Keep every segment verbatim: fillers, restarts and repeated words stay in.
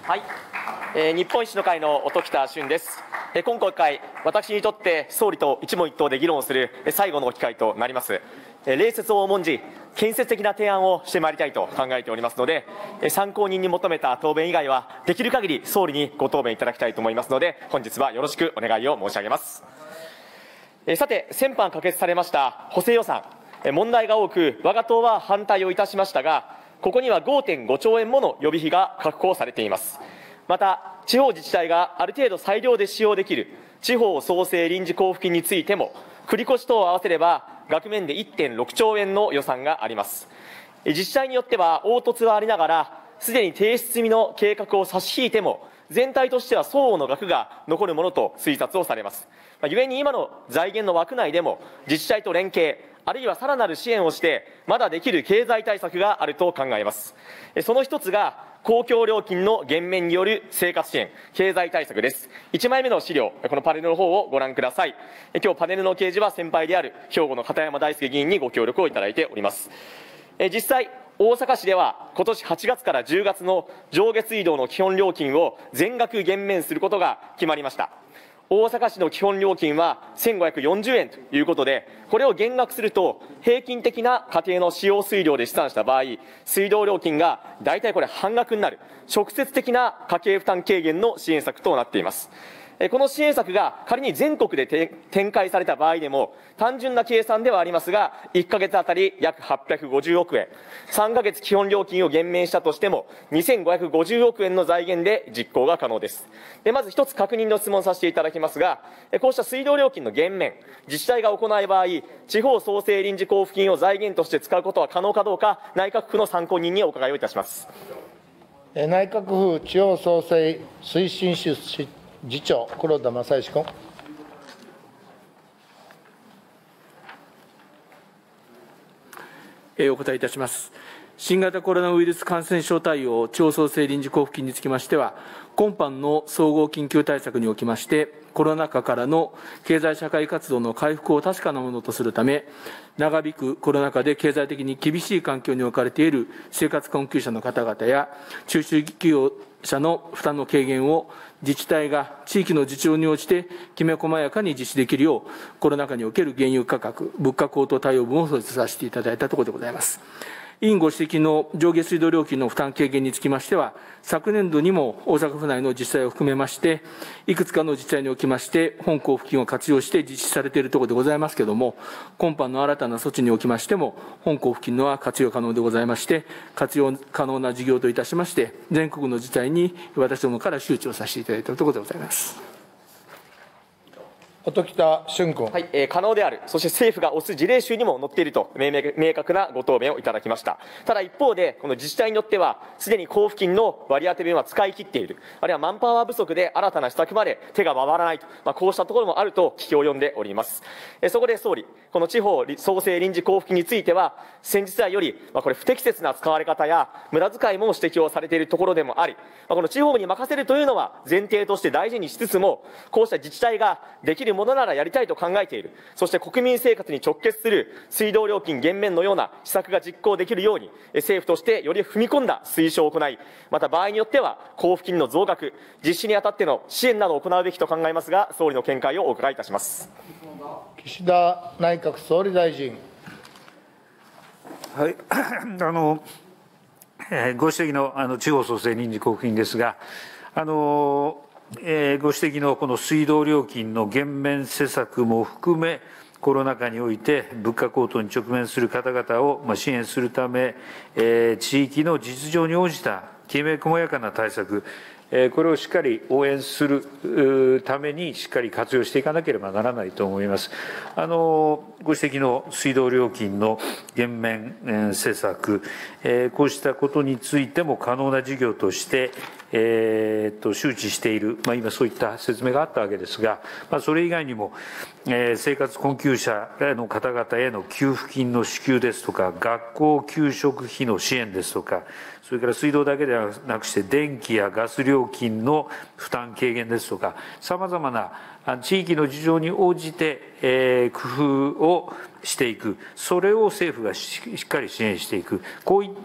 はい、えー、日本維新の会の音喜多駿です。えー、今国会、私にとって総理と一問一答で議論をする最後の機会となります。えー、礼節を重んじ、建設的な提案をしてまいりたいと考えておりますので、えー、参考人に求めた答弁以外は、できる限り総理にご答弁いただきたいと思いますので、本日はよろしくお願いを申し上げます。えー、さて、先般可決されました補正予算、えー、問題が多く、我が党は反対をいたしましたが、ここには ごてんごちょうえんもの予備費が確保されています。また、地方自治体がある程度裁量で使用できる地方創生臨時交付金についても、繰越等を合わせれば、額面で いってんろくちょうえんの予算があります。自治体によっては凹凸はありながら、すでに提出済みの計画を差し引いても、全体としては相応の額が残るものと推察をされます。ゆえに今の財源の枠内でも、自治体と連携、あるいはさらなる支援をして、まだできる経済対策があると考えます。その一つが、公共料金の減免による生活支援、経済対策です。いちまいめの資料、このパネルの方をご覧ください。今日パネルの掲示は先輩である兵庫の片山大輔議員にご協力をいただいております。実際、大阪市では今年はちがつからじゅうがつの上下水道の基本料金を全額減免することが決まりました。大阪市の基本料金はせんごひゃくよんじゅうえんということで、これを減額すると、平均的な家庭の使用水量で試算した場合、水道料金が大体これ半額になる、直接的な家計負担軽減の支援策となっています。この支援策が仮に全国で展開された場合でも、単純な計算ではありますが、いっかげつあたり約はっぴゃくごじゅうおくえん、さんかげつ基本料金を減免したとしても、にせんごひゃくごじゅうおくえんの財源で実行が可能です。でまず一つ確認の質問させていただきますが、こうした水道料金の減免、自治体が行う場合、地方創生臨時交付金を財源として使うことは可能かどうか、内閣府の参考人にお伺いをいたします。 内閣府地方創生推進室次長、黒田正義君。 お答えいたします。新型コロナウイルス感染症対応地方創生臨時交付金につきましては、今般の総合緊急対策におきまして、コロナ禍からの経済社会活動の回復を確かなものとするため、長引くコロナ禍で経済的に厳しい環境に置かれている生活困窮者の方々や、中小企業者の負担の軽減を自治体が地域の自治情に応じてきめ細やかに実施できるよう、コロナ禍における原油価格、物価高騰対応分を創設させていただいたところでございます。委員ご指摘の上下水道料金の負担軽減につきましては、昨年度にも大阪府内の自治体を含めまして、いくつかの自治体におきまして、本交付金を活用して実施されているところでございますけれども、今般の新たな措置におきましても、本交付金のは活用可能でございまして、活用可能な事業といたしまして、全国の自治体に私どもから周知をさせていただいているところでございます。 音喜多駿君。 はい、えー、可能である、そして政府が推す事例集にも載っていると明明確なご答弁をいただきました。ただ一方で、この自治体によっては、すでに交付金の割り当て分は使い切っている、あるいはマンパワー不足で新たな施策まで手が回らないと、まあ、こうしたところもあると聞き及んでおります。えー、そこで総理、この地方創生臨時交付金については、先日来より、まあ、これ不適切な使われ方や無駄遣いも指摘をされているところでもあり、まあ、この地方に任せるというのは前提として大事にしつつも、こうした自治体ができるものならやりたいと考えている、そして国民生活に直結する水道料金減免のような施策が実行できるように、政府としてより踏み込んだ推奨を行い、また場合によっては交付金の増額、実施にあたっての支援などを行うべきと考えますが、総理の見解をお伺いいたします。 岸田内閣総理大臣。 はい、あのえー、ご指摘のあの地方創生臨時交付金ですが、あのえー、ご指摘のこの水道料金の減免施策も含め、コロナ禍において物価高騰に直面する方々を支援するため、えー、地域の実情に応じたきめ細やかな対策、これをしっかり応援するために、しっかり活用していかなければならないと思います。あのご指摘の水道料金の減免施策、こうしたことについても可能な事業として、えー、と周知している、まあ、今、そういった説明があったわけですが、まあ、それ以外にも、えー、生活困窮者の方々への給付金の支給ですとか、学校給食費の支援ですとか、それから水道だけではなくして、電気やガス料金の負担軽減ですとか、さまざまな地域の事情に応じて、えー、工夫をしていく、それを政府がしっかり支援していく、こういった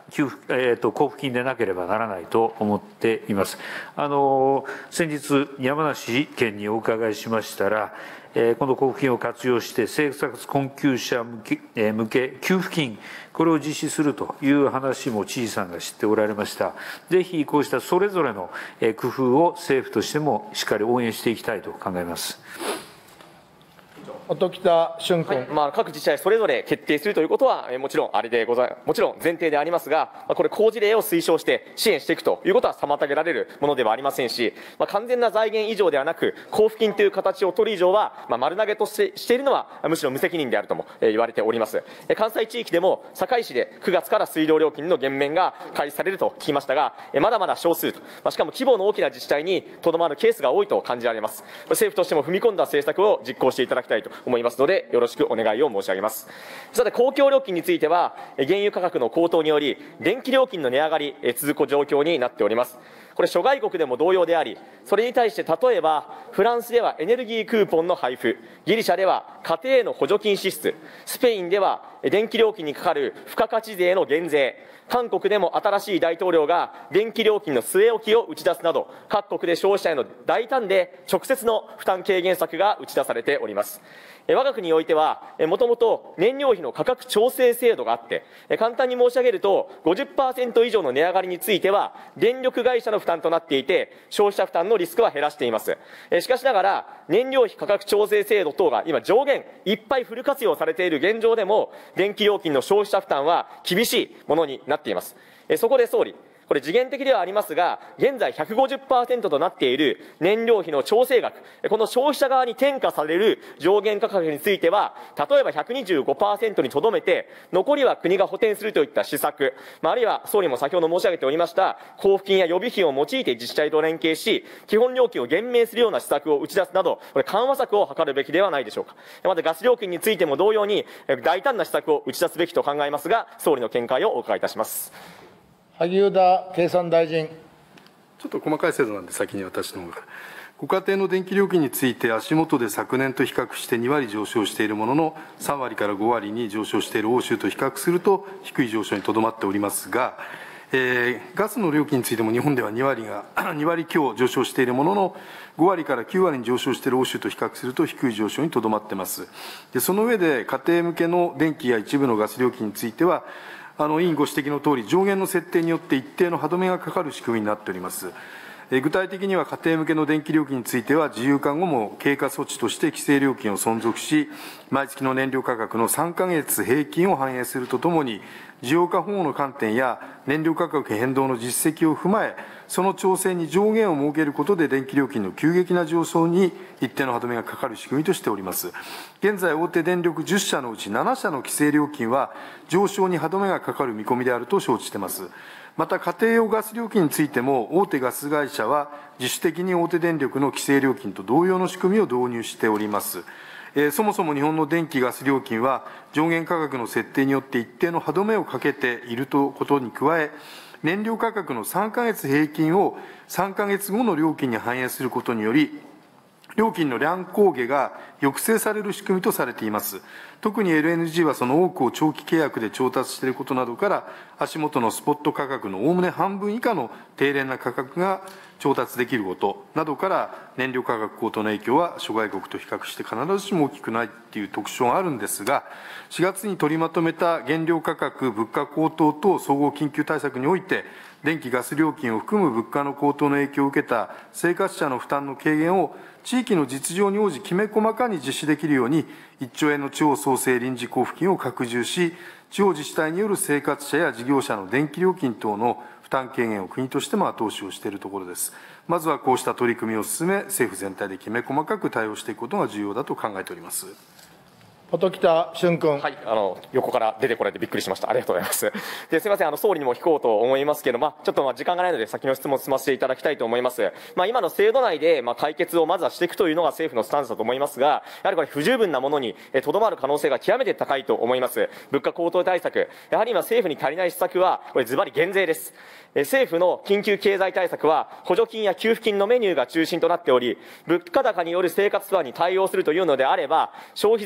給付、えーと、交付金でなければならないと思っています。あの先日、山梨県にお伺いしましたら、えー、この交付金を活用して、生活困窮者向け、えー、向け給付金、これを実施するという話も知事さんが知っておられました。ぜひこうしたそれぞれの工夫を政府としてもしっかり応援していきたいと考えます。 音喜多駿君、 はい、まあ、各自治体それぞれ決定するということは、えー、もちろんあれでござい、もちろん前提でありますが、まあ、これ、好事例を推奨して支援していくということは妨げられるものではありませんし、まあ、完全な財源以上ではなく、交付金という形を取る以上は、まあ、丸投げとしてしているのは、むしろ無責任であるとも、えー、言われております。えー、関西地域でも堺市でくがつから水道料金の減免が開始されると聞きましたが、えー、まだまだ少数と、まあ、しかも規模の大きな自治体にとどまるケースが多いと感じられます。政府としても踏み込んだ政策を実行していただきたいと思いますので、よろしくお願いを申し上げます。さて、公共料金については、原油価格の高騰により、電気料金の値上がり、続く状況になっております。これ、諸外国でも同様であり、それに対して例えば、フランスではエネルギークーポンの配布、ギリシャでは家庭への補助金支出、スペインでは電気料金にかかる付加価値税の減税、韓国でも新しい大統領が電気料金の据え置きを打ち出すなど、各国で消費者への大胆で直接の負担軽減策が打ち出されております。我が国においては、もともと燃料費の価格調整制度があって、簡単に申し上げると、ごじゅっパーセント以上の値上がりについては、電力会社の負担となっていて、消費者負担のリスクは減らしています。しかしながら、燃料費価格調整制度等が今上限いっぱいフル活用されている現状でも、電気料金の消費者負担は厳しいものになっています。そこで総理、これ、時限的ではありますが、現在 ひゃくごじゅっパーセント となっている燃料費の調整額、この消費者側に転嫁される上限価格については、例えば ひゃくにじゅうごパーセント にとどめて、残りは国が補填するといった施策、あるいは総理も先ほど申し上げておりました、交付金や予備費を用いて自治体と連携し、基本料金を減免するような施策を打ち出すなど、これ、緩和策を図るべきではないでしょうか。また、ガス料金についても同様に、大胆な施策を打ち出すべきと考えますが、総理の見解をお伺いいたします。 萩生田経産大臣。 ちょっと細かい制度なんで、先に私の方から。ご家庭の電気料金について、足元で昨年と比較してにわり上昇しているものの、さんわりからごわりに上昇している欧州と比較すると、低い上昇にとどまっておりますが、えー、ガスの料金についても日本ではにわりが、にわり強上昇しているものの、ごわりからきゅうわりに上昇している欧州と比較すると、低い上昇にとどまっています。で、その上で、家庭向けの電気や一部のガス料金については、あの委員ご指摘のとおり、上限の設定によって一定の歯止めがかかる仕組みになっております。具体的には家庭向けの電気料金については、自由化後も経過措置として規制料金を存続し、毎月の燃料価格のさんかげつ平均を反映するとともに、需要家保護の観点や燃料価格変動の実績を踏まえ、その調整に上限を設けることで、電気料金の急激な上昇に一定の歯止めがかかる仕組みとしております。現在、大手電力じゅっしゃのうちななしゃの規制料金は、上昇に歯止めがかかる見込みであると承知しています。また、家庭用ガス料金についても、大手ガス会社は自主的に大手電力の規制料金と同様の仕組みを導入しております。えー、そもそも日本の電気・ガス料金は、上限価格の設定によって一定の歯止めをかけていることに加え、燃料価格のさんかげつ平均をさんかげつごの料金に反映することにより、料金の乱高下が抑制される仕組みとされています。特に エルエヌジー はその多くを長期契約で調達していることなどから、足元のスポット価格のおおむね半分以下の低廉な価格が調達できることなどから、燃料価格高騰の影響は諸外国と比較して必ずしも大きくないという特徴があるんですが、しがつに取りまとめた原料価格、物価高騰等総合緊急対策において、電気・ガス料金を含む物価の高騰の影響を受けた生活者の負担の軽減を地域の実情に応じきめ細かに実施できるように、いっちょうえんの地方創生臨時交付金を拡充し、地方自治体による生活者や事業者の電気料金等の負担軽減を国としても後押しをしているところです。まずはこうした取り組みを進め、政府全体できめ細かく対応していくことが重要だと考えております。 音喜多駿君。 はい、あの横から出てこられてびっくりしました。ありがとうございます。で、すみません、あの総理にも聞こうと思いますけど、まあ、ちょっとまあ時間がないので先の質問を済ませていただきたいと思います。まあ、今の制度内でまあ解決をまずはしていくというのが政府のスタンスだと思いますが、やはりこれ不十分なものにとどまる可能性が極めて高いと思います。物価高騰対策、やはり今政府に足りない施策はこれズバリ減税です。政府の緊急経済対策は補助金や給付金のメニューが中心となっており、物価高による生活不安に対応するというのであれば、消費税やガソリン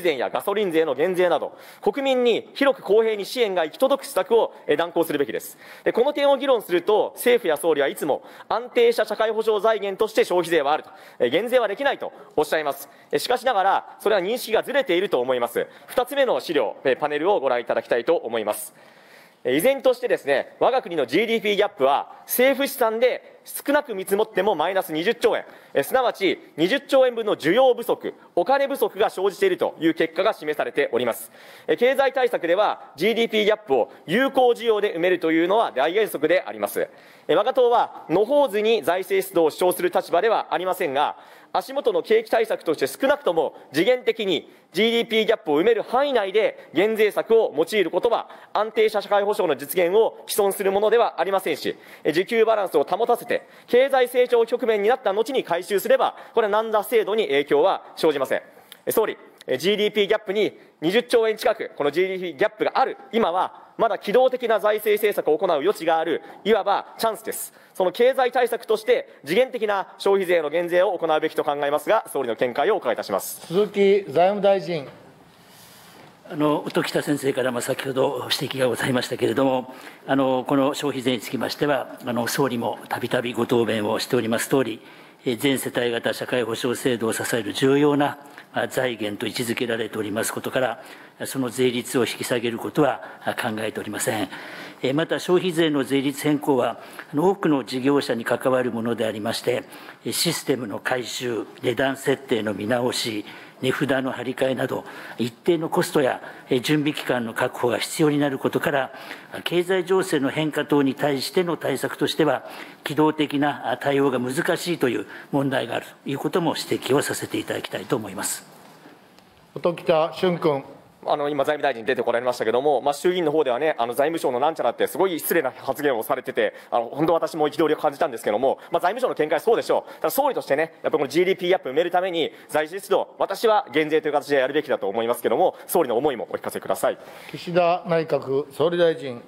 ソリン税の減税など、国民に広く公平に支援が行き届く施策を断行するべきです。でこの点を議論すると、政府や総理はいつも安定した社会保障財源として消費税はあると、減税はできないとおっしゃいます。しかしながら、それは認識がずれていると思います。ふたつめの資料、パネルをご覧いただきたいと思います。依然としてですね、我が国の ジーディーピー ギャップは政府試算で少なく見積もってもマイナスにじゅっちょうえん、すなわちにじゅっちょうえんぶんの需要不足、お金不足が生じているという結果が示されております。経済対策では ジーディーピー ギャップを有効需要で埋めるというのは大原則であります。我が党は野放図に財政出動を主張する立場ではありませんが、足元の景気対策として少なくとも時限的に ジーディーピー ギャップを埋める範囲内で減税策を用いることは安定した社会保障の実現を毀損するものではありませんし、需給バランスを保たせて経済成長局面になった後に回収すれば、これは何ら制度に影響は生じません。総理、ジーディーピー ギャップににじゅっちょうえん近く、この ジーディーピー ギャップがある今は、まだ機動的な財政政策を行う余地がある、いわばチャンスです。その経済対策として時限的な消費税の減税を行うべきと考えますが、総理の見解をお伺いいたします。 鈴木財務大臣。 あの音喜多先生からも先ほど指摘がございましたけれども、あのこの消費税につきましては、あの総理もたびたびご答弁をしておりますとおり、全世帯型社会保障制度を支える重要な財源と位置づけられておりますことから、その税率を引き下げることは考えておりません。また、消費税の税率変更は、多くの事業者に関わるものでありまして、システムの改修、値段設定の見直し、値札の張り替えなど、一定のコストや準備期間の確保が必要になることから、経済情勢の変化等に対しての対策としては、機動的な対応が難しいという問題があるということも指摘をさせていただきたいと思います。 音喜多駿君。 あの今、財務大臣出てこられましたけれども、まあ、衆議院の方ではね、あの財務省のなんちゃらって、すごい失礼な発言をされてて、あの本当、私も憤りを感じたんですけれども、まあ、財務省の見解はそうでしょう、ただ総理としてね、やっぱりこの ジーディーピー ギャップを埋めるために、財政出動、私は減税という形でやるべきだと思いますけれども、総理の思いもお聞かせください。 岸田内閣総理大臣。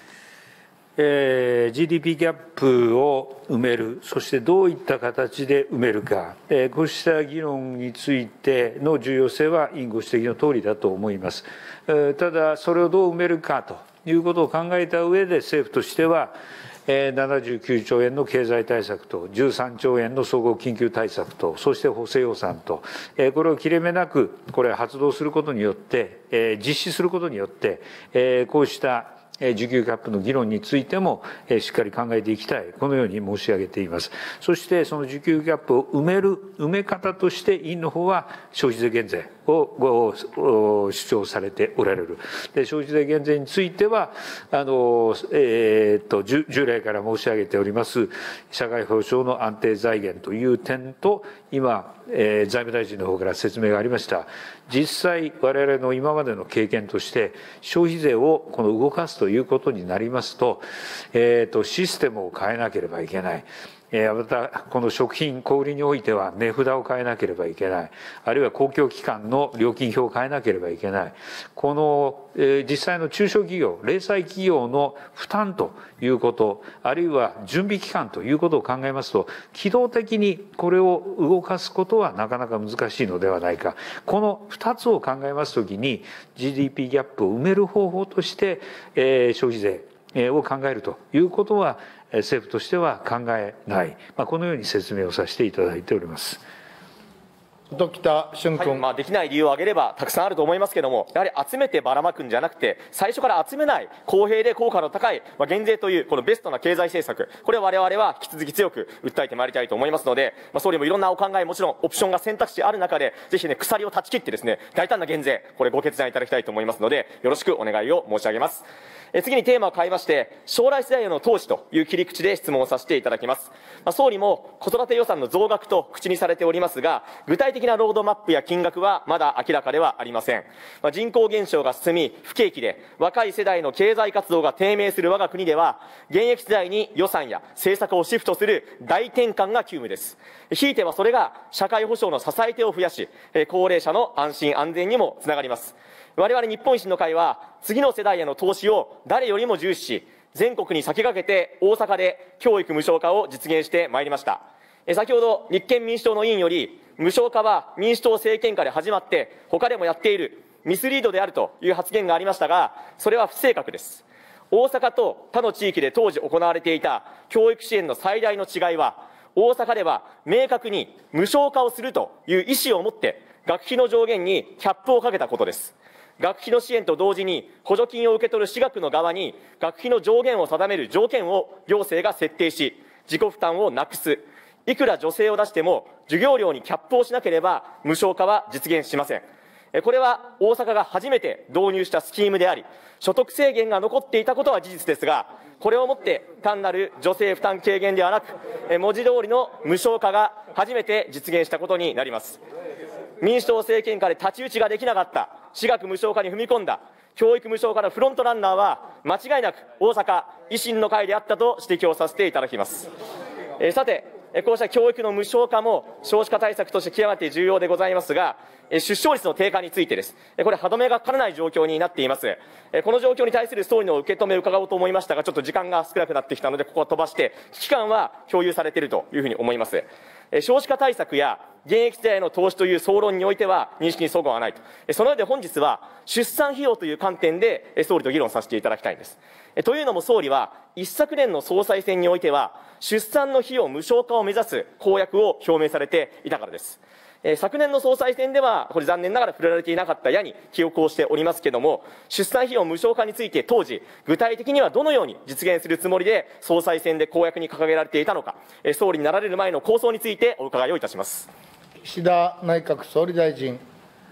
えー、ジーディーピー ギャップを埋める、そしてどういった形で埋めるか、えー、こうした議論についての重要性は、委員ご指摘のとおりだと思います。えー、ただ、それをどう埋めるかということを考えた上で、政府としては、えー、ななじゅうきゅうちょうえんの経済対策と、じゅうさんちょうえんの総合緊急対策と、そして補正予算と、えー、これを切れ目なく、これ、発動することによって、えー、実施することによって、えー、こうした需給ギャップの議論についてもしっかり考えていきたい、このように申し上げています。そしてその需給ギャップを埋める、埋め方として委員の方は消費税減税をご主張されておられる。で、消費税減税については、あの、えー、っと、従来から申し上げております、社会保障の安定財源という点と、今、えー、財務大臣の方から説明がありました。実際、我々の今までの経験として、消費税をこの動かすということになりますと、えー、と、システムを変えなければいけない。また、この食品、小売りにおいては値札を変えなければいけない。あるいは公共機関の料金表を変えなければいけない。この、えー、実際の中小企業、零細企業の負担ということ、あるいは準備期間ということを考えますと、機動的にこれを動かすことはなかなか難しいのではないか。この二つを考えますときに、ジーディーピー ギャップを埋める方法として、えー、消費税を考えるということは、政府としては考えない、まあ、このように説明をさせていただいております。 音喜多駿君、 はいまあ、できない理由を挙げればたくさんあると思いますけれども、やはり集めてばらまくんじゃなくて、最初から集めない公平で効果の高い、まあ、減税というこのベストな経済政策、これを我々は引き続き強く訴えてまいりたいと思いますので、まあ、総理もいろんなお考え、もちろんオプションが選択肢ある中で、ぜひね、鎖を断ち切ってですね、大胆な減税、これご決断いただきたいと思いますので、よろしくお願いを申し上げます。え次にテーマを変えまして、将来世代への投資という切り口で質問をさせていただきます。まあ、総理も子育て予算の増額と口にされておりますが、具体的なロードマップや金額はまだ明らかではありません。まあ、人口減少が進み、不景気で若い世代の経済活動が低迷する我が国では、現役世代に予算や政策をシフトする大転換が急務です。ひいてはそれが社会保障の支え手を増やし、高齢者の安心安全にもつながります。我々日本維新の会は、次の世代への投資を誰よりも重視し、全国に先駆けて大阪で教育無償化を実現してまいりました。先ほど立憲民主党の委員より、無償化は民主党政権下で始まって、他でもやっている、 ミスリードであるという発言がありましたが、それは不正確です。大阪と他の地域で当時行われていた教育支援の最大の違いは、大阪では明確に無償化をするという意思を持って学費の上限にキャップをかけたことです。学費の支援と同時に補助金を受け取る私学の側に学費の上限を定める条件を行政が設定し、自己負担をなくす。いくら助成を出しても授業料にキャップをしなければ無償化は実現しません。これは大阪が初めて導入したスキームであり、所得制限が残っていたことは事実ですが、これをもって単なる助成負担軽減ではなく、文字通りの無償化が初めて実現したことになります。民主党政権下で太刀打ちができなかった私学無償化に踏み込んだ教育無償化のフロントランナーは間違いなく大阪維新の会であったと指摘をさせていただきます。えー、さてこうした教育の無償化も少子化対策として極めて重要でございますが、出生率の低下についてです。これ、歯止めがかからない状況になっています。この状況に対する総理の受け止めを伺おうと思いましたが、ちょっと時間が少なくなってきたので、ここは飛ばして、危機感は共有されているというふうに思います。少子化対策や現役世代への投資という総論においては認識に齟齬はないと。その上で本日は出産費用という観点で総理と議論させていただきたいんです。というのも総理は一昨年の総裁選においては出産の費用無償化を目指す公約を表明されていたからです。昨年の総裁選ではこれ残念ながら触れられていなかったやに記憶をしておりますけれども、出産費用無償化について当時具体的にはどのように実現するつもりで総裁選で公約に掲げられていたのか、総理になられる前の構想についてお伺いをいたします。 岸田内閣総理大臣。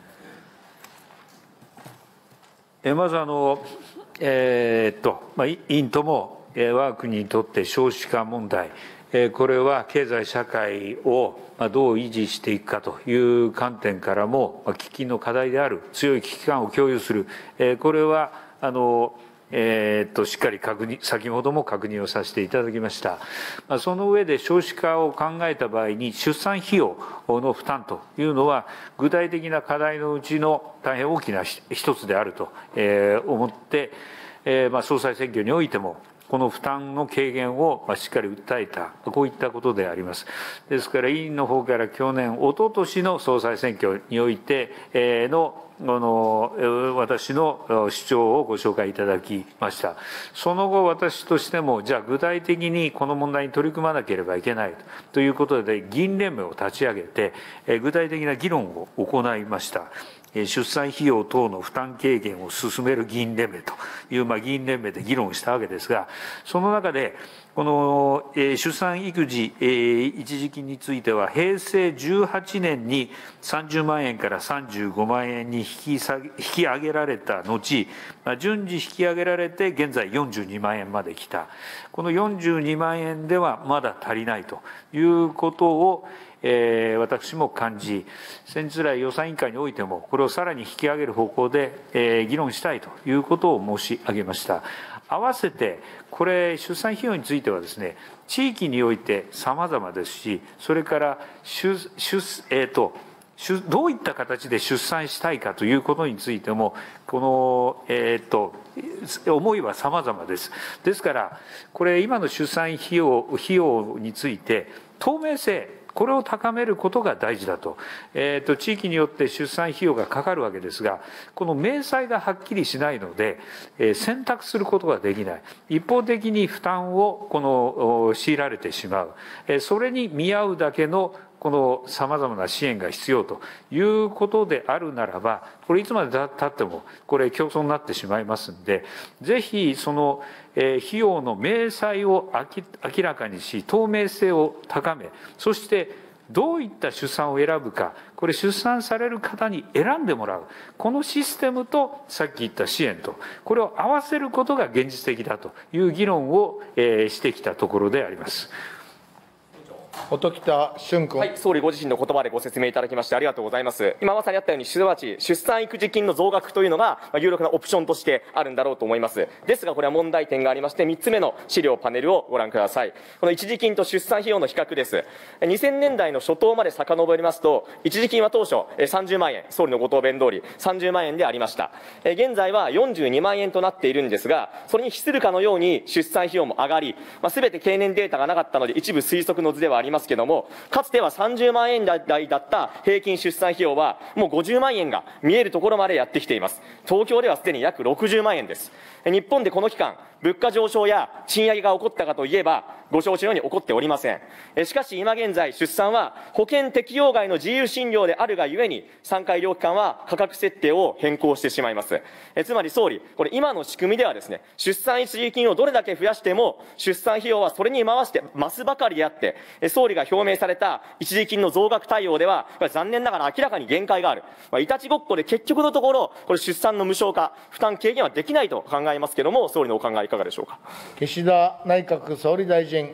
えまずあの、えー、っと、まあ、委員とも、えー、我が国にとって少子化問題、えー、これは経済社会をどう維持していくかという観点からも喫緊の課題である強い危機感を共有する、これはあの、えー、っとしっかり確認、先ほども確認をさせていただきました。その上で少子化を考えた場合に出産費用の負担というのは具体的な課題のうちの大変大きな一つであると思って、えーまあ、総裁選挙においてもこの負担の軽減をしっかり訴えた、こういったことであります。ですから、委員の方から去年、おととしの総裁選挙においての、あの私の主張をご紹介いただきました。その後、私としても、じゃあ具体的にこの問題に取り組まなければいけないということで、議員連盟を立ち上げて、具体的な議論を行いました。出産費用等の負担軽減を進める議員連盟という、まあ、議員連盟で議論したわけですが、その中で、この出産育児一時金については、平成じゅうはちねんにさんじゅうまんえんからさんじゅうごまんえんに引き下げ、引き上げられた後、順次引き上げられて、現在よんじゅうにまんえんまで来た。このよんじゅうにまんえんではまだ足りないということを、えー、私も感じ、先日来予算委員会においても、これをさらに引き上げる方向で、えー、議論したいということを申し上げました。合わせて、これ、出産費用についてはですね、地域において様々ですし、それから出、出、えーと、どういった形で出産したいかということについても、この、えっと、思いは様々です。ですから、これ、今の出産費用、費用について、透明性、これを高めることが大事だと。えっと、地域によって出産費用がかかるわけですが、この明細がはっきりしないので、えー、選択することができない。一方的に負担を、この、強いられてしまう。えー、それに見合うだけのこの様々な支援が必要ということであるならば、これいつまで経っても、これ競争になってしまいますんで、ぜひその費用の明細を明らかにし、透明性を高め、そしてどういった出産を選ぶか、これ出産される方に選んでもらう。このシステムとさっき言った支援と、これを合わせることが現実的だという議論をしてきたところであります。 音喜多駿君。 はい、総理ご自身の言葉でご説明いただきましてありがとうございます。今まさにあったように、すなわち出産育児金の増額というのが有力なオプションとしてあるんだろうと思います。ですが、これは問題点がありまして、みっつめの資料パネルをご覧ください。この一時金と出産費用の比較です。にせんねんだいの初頭まで遡りますと、一時金は当初さんじゅうまんえん、総理のご答弁通りさんじゅうまんえんでありました。現在はよんじゅうにまんえんとなっているんですが、それに比するかのように出産費用も上がり、まあ、全て経年データがなかったので一部推測の図ではありますますけれども、かつてはさんじゅうまんえん台だった平均出産費用は、もうごじゅうまんえんが見えるところまでやってきています。東京ではすでに約ろくじゅうまんえんです。日本でこの期間、物価上昇や賃上げが起こったかといえば、ご承知のように起こっておりません。しかし今現在、出産は保険適用外の自由診療であるがゆえに、産科医療機関は価格設定を変更してしまいます。えつまり総理、これ今の仕組みではですね、出産一時金をどれだけ増やしても、出産費用はそれに回して増すばかりであって、総理が表明された一時金の増額対応では、残念ながら明らかに限界がある。まあ、いたちごっこで結局のところ、これ出産の無償化、負担軽減はできないと考えますけれども、総理のお考えいかがでしょうか。 岸田内閣総理大臣。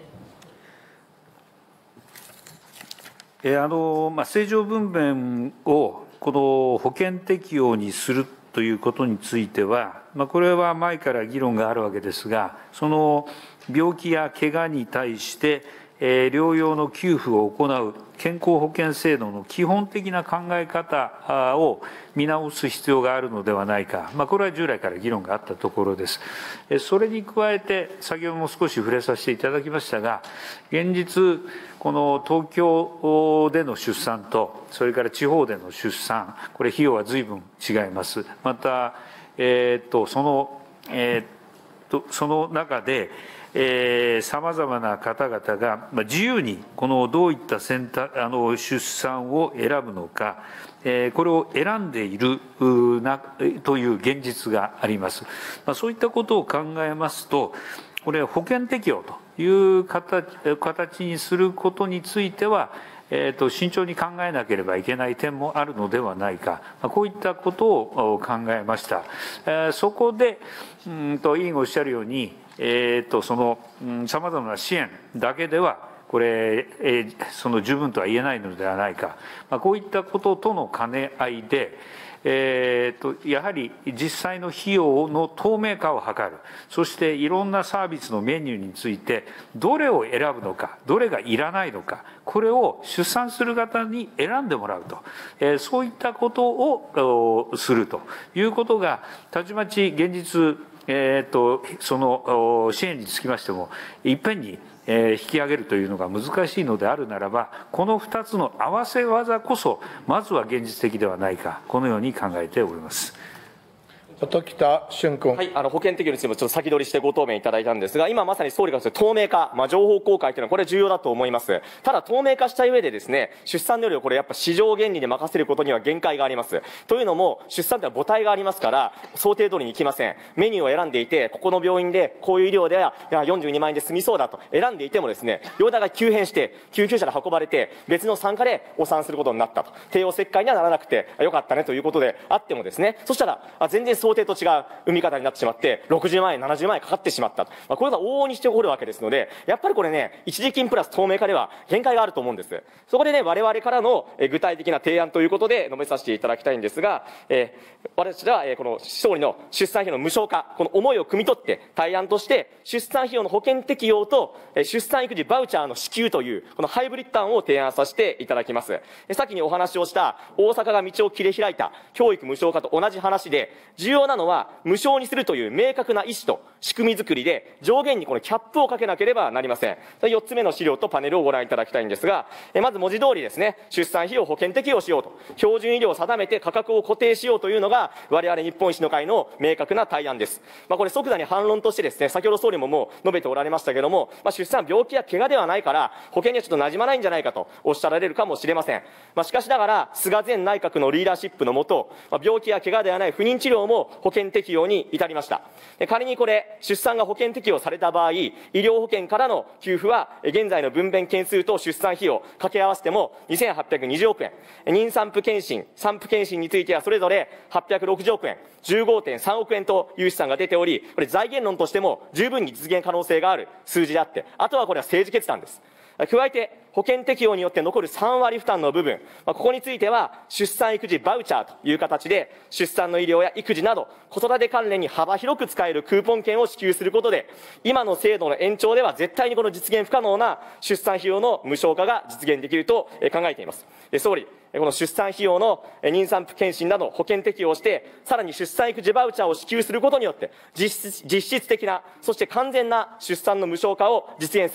えあのまあ、正常分娩をこの保険適用にするということについては、まあ、これは前から議論があるわけですが、その病気や怪我に対して、えー、療養の給付を行う健康保険制度の基本的な考え方を見直す必要があるのではないか、まあ、これは従来から議論があったところです。それに加えて、先ほども少し触れさせていただきましたが、現実、この東京での出産と、それから地方での出産、これ、費用は随分違います。また、えー、っとその、えー、っとその中で、さまざまな方々が自由にこのどういった選択あの出産を選ぶのか、これを選んでいるなという現実があります。そういったことを考えますと、これ、保険適用という形、形にすることについては、えーと、慎重に考えなければいけない点もあるのではないか、こういったことを考えました。えー、そこで、うんと委員がおっしゃるように、えーと、その、さまざまな支援だけでは、これ、えー、その十分とは言えないのではないか、まあ、こういったこととの兼ね合いで、えー、とやはり実際の費用の透明化を図る、そしていろんなサービスのメニューについて、どれを選ぶのか、どれがいらないのか、これを出産する方に選んでもらうと、えー、そういったことをするということが、たちまち現実、えー、とその支援につきましても、いっぺんに引き上げるというのが難しいのであるならば、このふたつの合わせ技こそ、まずは現実的ではないか、このように考えております。 音喜多駿君。 はい、あの保険適用についてもちょっと先取りしてご答弁いただいたんですが、今まさに総理がおっしゃる透明化、まあ、情報公開というのはこれ重要だと思います。ただ透明化した上でですね、出産の量をこれやっぱ市場原理で任せることには限界があります。というのも、出産というのは母体がありますから、想定通りにいきません。メニューを選んでいて、ここの病院でこういう医療ではいやよんじゅうにまんえんで済みそうだと選んでいてもですね、容体が急変して救急車で運ばれて別の産科でお産することになったと、帝王切開にはならなくてよかったねということであってもですね、そしたらあ全然想定と違う産み方になってしまってろくじゅうまんえんななじゅうまんえんかかってしまったと、まあ、これが往々にして起こるわけですので、やっぱりこれね、一時金プラス透明化では限界があると思うんです。そこでね、我々からの具体的な提案ということで述べさせていただきたいんですが、えー、私はこの総理の出産費用の無償化、この思いを汲み取って対案として出産費用の保険適用と出産育児バウチャーの支給というこのハイブリッド案を提案させていただきます。先にお話をした大阪が道を切り開いた教育無償化と同じ話で、重要なのは無償にするという明確な意思と仕組み作りで、上限にこのキャップをかけなければなりません。よっつめの資料とパネルをご覧いただきたいんですが、まず文字通りですね、出産費用保険適用しようと、標準医療を定めて価格を固定しようというのが我々日本維新の会の明確な対案です。まあ、これ即座に反論としてですね、先ほど総理ももう述べておられましたけれども、まあ、出産病気や怪我ではないから保険にはちょっと馴染まないんじゃないかとおっしゃられるかもしれません。まあ、しかしながら菅前内閣のリーダーシップのもと、まあ、病気や怪我ではない不妊治療も保険適用に至りました。仮にこれ出産が保険適用された場合、医療保険からの給付は現在の分娩件数と出産費用掛け合わせてもにせんはっぴゃくにじゅうおくえん、妊産婦検診、産婦検診についてはそれぞれはっぴゃくろくじゅうおくえん、じゅうごてんさんおくえんという試算が出ており、これ財源論としても十分に実現可能性がある数字であって、あとはこれは政治決断です。加えて保険適用によって残るさんわり負担の部分、ここについては出産育児バウチャーという形で、出産の医療や育児など子育て関連に幅広く使えるクーポン券を支給することで、今の制度の延長では絶対にこの実現不可能な出産費用の無償化が実現できると考えています。総理、この出産費用の妊産婦検診など保険適用して、さらに出産育児バウチャーを支給することによって実質、実質的な、そして完全な出産の無償化を実現する。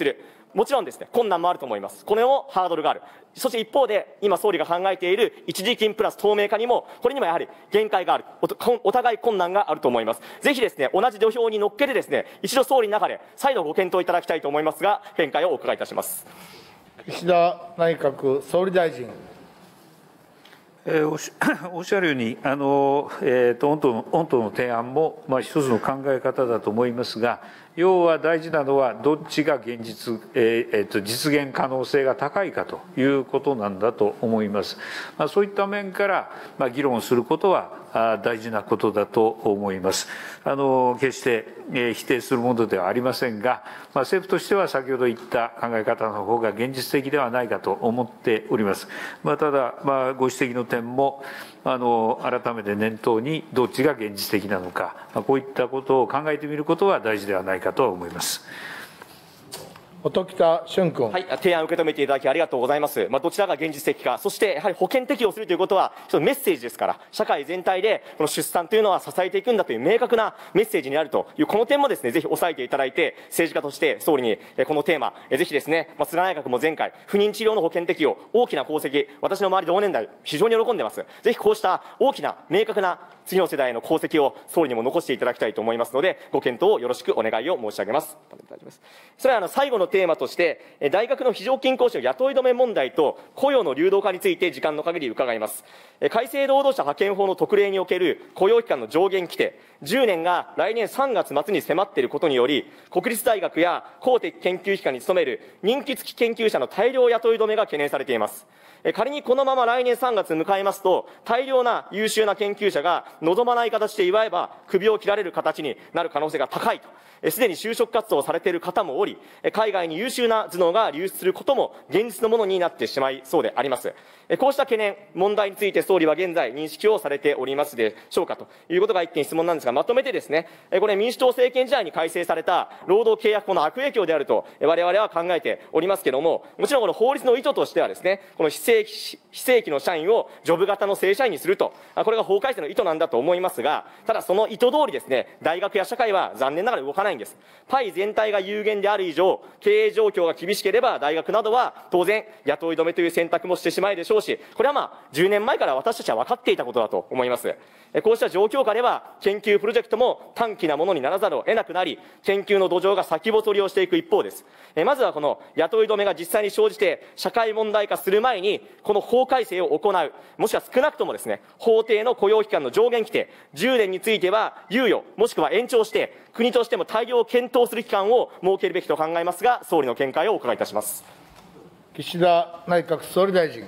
もちろんですね、困難もあると思います。これもハードルがある。そして一方で、今総理が考えている一時金プラス透明化にも、これにもやはり限界がある。お, お互い困難があると思います。ぜひですね、同じ土俵に乗っけてですね、一度総理の中で再度ご検討いただきたいと思いますが、見解をお伺いいたします。 岸田内閣総理大臣。 えー、おしおっしゃるように、あのえー、と御党の御党の提案も、まあ、一つの考え方だと思いますが、要は大事なのは、どっちが現実、えーえー、と実現可能性が高いかということなんだと思います。まあ、そういった面から、まあ、議論することは大事なことだと思います。あの決して、えー、否定するものではありませんが、まあ、政府としては先ほど言った考え方の方が現実的ではないかと思っております。まあ、ただ、まあ、ご指摘の点もあの改めて念頭にどっちが現実的なのか、まあ、こういったことを考えてみることは大事ではないかと思います。 音喜多駿君。 はい、提案を受け止めていただきありがとうございます。まあ、どちらが現実的か、そしてやはり保険適用するということは、一つメッセージですから、社会全体でこの出産というのは支えていくんだという明確なメッセージになるという、この点もですね、ぜひ押さえていただいて、政治家として総理にこのテーマ、ぜひですね、まあ、菅内閣も前回、不妊治療の保険適用、大きな功績、私の周り同年代、非常に喜んでます。ぜひこうした大きな明確な次の世代の功績を総理にも残していただきたいと思いますので、ご検討をよろしくお願いを申し上げます。それはあの最後のテーマとして、大学の非常勤講師の雇い止め問題と雇用の流動化について時間の限り伺います。改正労働者派遣法の特例における雇用期間の上限規定、じゅうねんが来年さんがつ末に迫っていることにより、国立大学や公的研究機関に勤める任期付き研究者の大量雇い止めが懸念されています。仮にこのまま来年さんがつ迎えますと、大量な優秀な研究者が望まない形でいわばば首を切られる形になる可能性が高いと。すでに就職活動をされている方もおり、海外に優秀な頭脳が流出することも現実のものになってしまいそうであります。こうした懸念、問題について総理は現在認識をされておりますでしょうかということが一点質問なんですが、まとめてですね、これ民主党政権時代に改正された労働契約法の悪影響であると我々は考えておりますけれども、もちろんこの法律の意図としてはですね、この非正規、非正規の社員をジョブ型の正社員にすると、これが法改正の意図なんだと思いますが、ただその意図通りですね、大学や社会は残念ながら動かないんです。パイ全体が有限である以上、経営状況が厳しければ大学などは当然雇い止めという選択もしてしまいでしょうし、これはまあじゅうねんまえから私たちは分かっていたことだと思います。こうした状況下では研究プロジェクトも短期なものにならざるを得なくなり、研究の土壌が先細りをしていく一方です。まずはこの雇い止めが実際に生じて社会問題化する前にこの法改正を行う、もしくは少なくともですね、法定の雇用期間の上限規定じゅうねんについては猶予もしくは延長して国としても対応を検討する期間を設けるべきと考えますが、総理の見解をお伺いいたします。 岸田内閣総理大臣。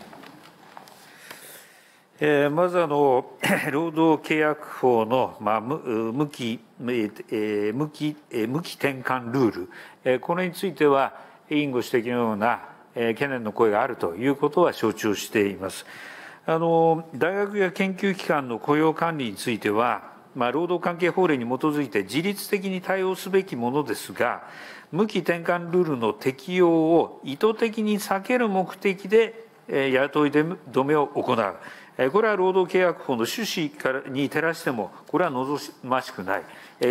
えー、まずあの労働契約法の、まあ、無期、えー、無期、えー、無期転換ルール、えー、これについては委員ご指摘のような、えー、懸念の声があるということは承知をしています。あの大学や研究機関の雇用管理については、まあ、労働関係法令に基づいて自律的に対応すべきものですが、無期転換ルールの適用を意図的に避ける目的で、えー、雇い止めを行う。これは労働契約法の趣旨からに照らしても、これは望ましくない、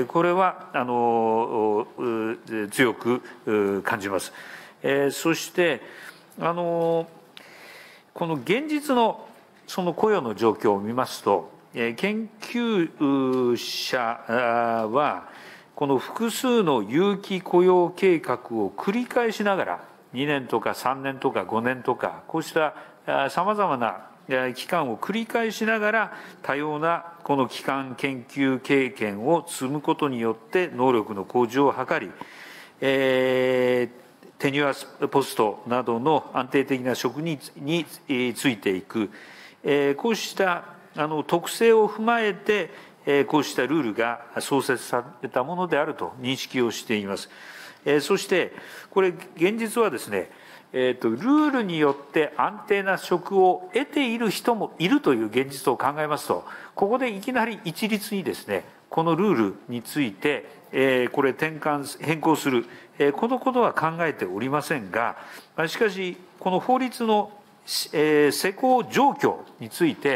これはあの強く感じます。そしてあのこの現実のその雇用の状況を見ますと、研究者はこの複数の有期雇用計画を繰り返しながら、にねんとかさんねんとかごねんとか、こうしたさまざまな期間を繰り返しながら多様なこの期間研究経験を積むことによって能力の向上を図り、えー、テニュアポストなどの安定的な職にについていく、えー、こうしたあの特性を踏まえて、えー、こうしたルールが創設されたものであると認識をしています。えー、そしてこれ現実はですね、えーと、ルールによって安定な職を得ている人もいるという現実を考えますと、ここでいきなり一律にですね、このルールについて、えー、これ転換、変更する、えー、このことは考えておりませんが、しかし、この法律の、えー、施行状況について、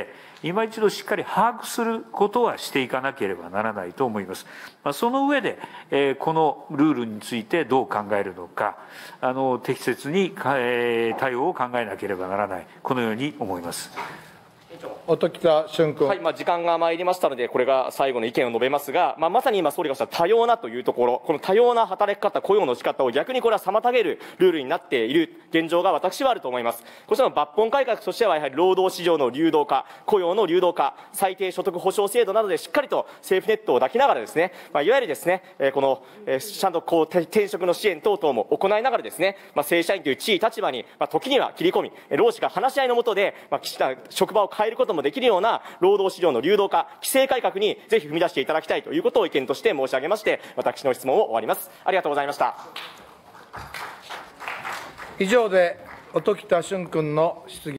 今一度しっかり把握することはしていかなければならないと思います。まあ、その上で、えー、このルールについてどう考えるのか、あの適切に、えー、対応を考えなければならない、このように思います。 音喜多駿君。 はい、まあ、時間が参りましたので、これが最後の意見を述べますが、まあ、まさに今、総理がおっしゃった多様なというところ、この多様な働き方、雇用の仕方を逆にこれは妨げるルールになっている現状が私はあると思います。こちらの抜本改革としては、やはり労働市場の流動化、雇用の流動化、最低所得保障制度などでしっかりとセーフネットを抱きながらですね、まあ、いわゆるですね、この、ちゃんとこう転職の支援等々も行いながらですね、まあ、正社員という地位、立場に、まあ、時には切り込み、労使が話し合いの下で、まあ、きちんと職場を変えることもできるような労働市場の流動化、規制改革にぜひ踏み出していただきたいということを意見として申し上げまして、私の質問を終わります。ありがとうございました。 以上で音喜多駿君の質疑